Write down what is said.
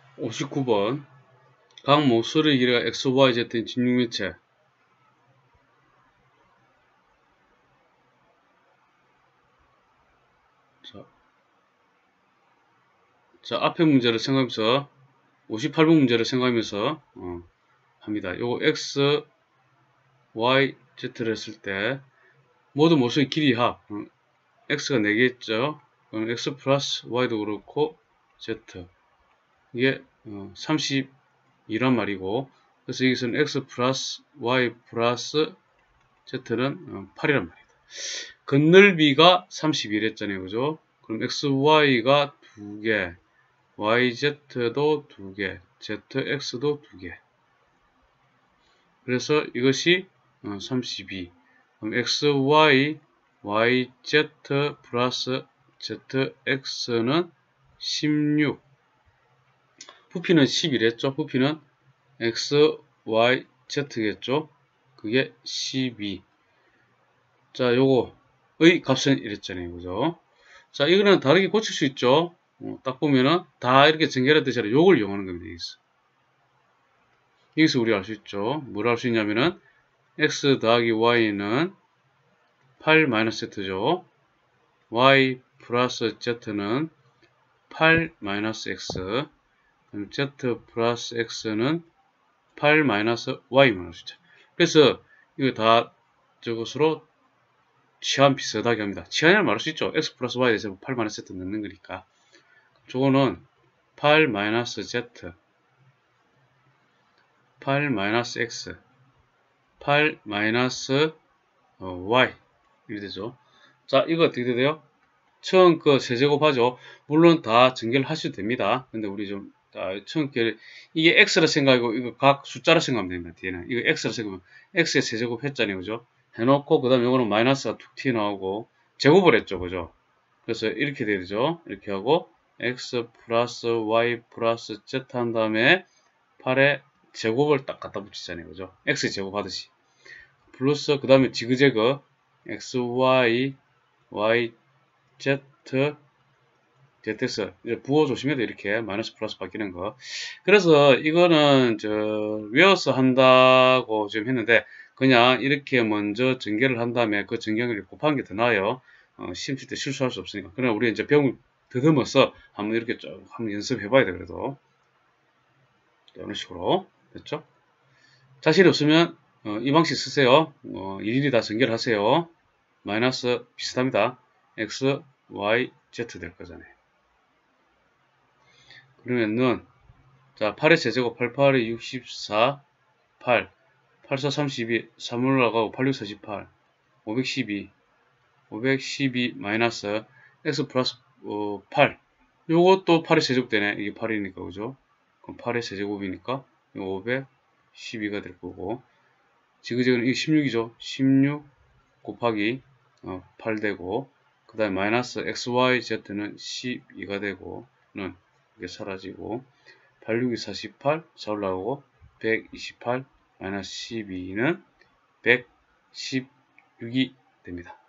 59번 각 모서리의 길이가 x, y, z인 직육면체. 자, 앞에 문제를 생각하면서 58번 문제를 생각하면서 합니다. 요거 x, y, z를 했을 때 모든 모서리 길이 합 x가 4개 있죠. 그럼 x 플러스 y도 그렇고 z 이게 32란 말이고, 그래서 여기서는 x 플러스 y 플러스 z는 8이란 말이다. 건널비가 31했잖아요. 그죠? 그럼 xy가 2개, yz도 2개, zx도 2개. 그래서 이것이 32. 그럼 xy, yz 플러스 zx는 16. 부피는 11했죠. 부피는 x, y, z겠죠. 그게 12. 자, 요거의 값은 이랬잖아요. 그죠? 자, 이거는 다르게 고칠 수 있죠. 딱 보면은 다 이렇게 전개할 때 요걸 이용하는 겁니다. 여기서 우리가 알 수 있죠. 뭘 알 수 있냐면은 x 더하기 y는 8-z죠. y 플러스 z는 8-x. 그럼 z 플러스 x는 8-y만 할 수 있죠. 그래서 이거 다 저것으로 치환 비슷하게 합니다. 치환이라고 말할 수 있죠. x 플러스 y에 대해서 8-z 넣는 거니까. 저거는 8-z 8-x 8-y 이렇게 되죠. 자, 이거 어떻게 돼요? 처음 거 세제곱하죠. 물론 다 전개를 하셔도 됩니다. 근데 우리 좀 처음 게 이게 x라 생각하고 이거 각 숫자라 생각하면 됩니다. 뒤에는 이거 x라 생각하면 x에 세제곱 했잖아요. 그죠? 해놓고 그 다음에 이거는 마이너스가 툭 튀어나오고 제곱을 했죠. 그죠? 그래서 이렇게 되죠. 이렇게 하고 x 플러스 y 플러스 z 한 다음에 8에 제곱을 딱 갖다 붙이잖아요. 그죠? x 제곱 하듯이. 플러스 그 다음에 지그재그 x, y, y, z, zx 이제 부호 조심해야 돼. 이렇게 마이너스 플러스 바뀌는 거. 그래서 이거는 외워서 한다고 지금 했는데 그냥 이렇게 먼저 전개를 한 다음에 그 전개를 곱하는 게 더 나아요. 시험 칠 때 실수할 수 없으니까. 그러나 우리 이제 배움을 더듬어서 한번 이렇게 좀 한번 연습해 봐야 돼. 그래도 이런 식으로 됐죠? 자신이 없으면 이 방식 쓰세요. 일일이 다 전개를 하세요. 마이너스 비슷합니다. x, y, z 될 거잖아요. 그러면은 자 8의 제제곱 8, 8의 64, 8, 8, 4, 32, 3 올라가고 8, 6, 48, 512, 512 마이너스 x 플러스 8. 요것도 8의 제곱 되네. 이게 8이니까 그죠? 그럼 8의 제곱이니까 512가 될 거고, 지그재그는 이게 16이죠. 16 곱하기 8 되고, 그 다음에 마이너스 xyz는 12가 되고 는 이게 사라지고 8, 6이 48, 4 올라오고 128 마이너스 12는 116이 됩니다.